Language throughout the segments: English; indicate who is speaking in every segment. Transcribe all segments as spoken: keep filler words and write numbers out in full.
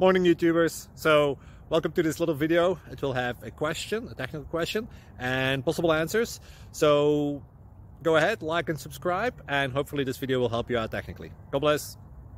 Speaker 1: Morning YouTubers. So welcome to this little video. It will have a question, a technical question, and possible answers. So go ahead, like and subscribe, and hopefully this video will help you out technically. God bless.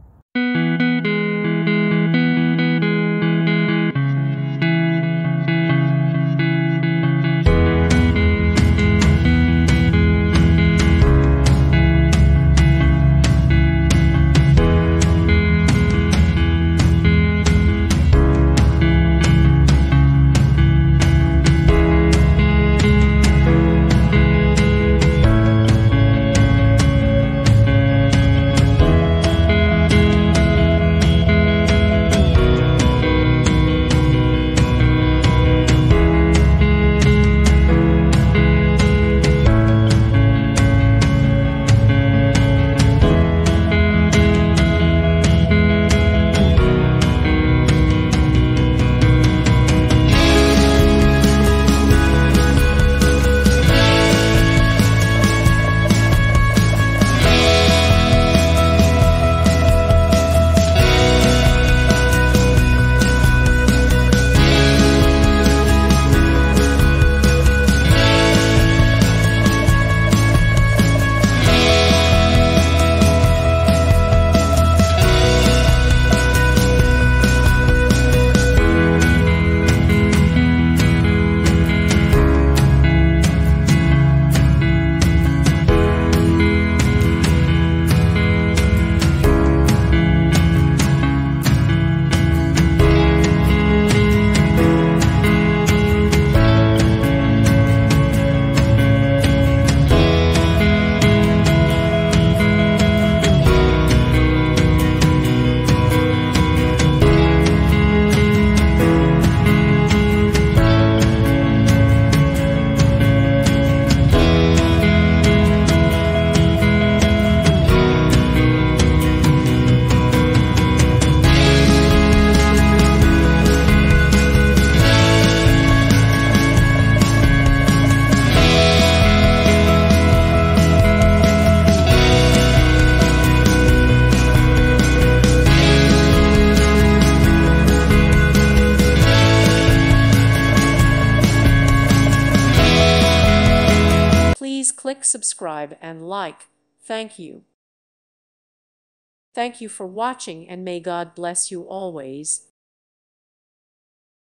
Speaker 2: Please click subscribe and like. Thank you. Thank you for watching, and may God bless you always.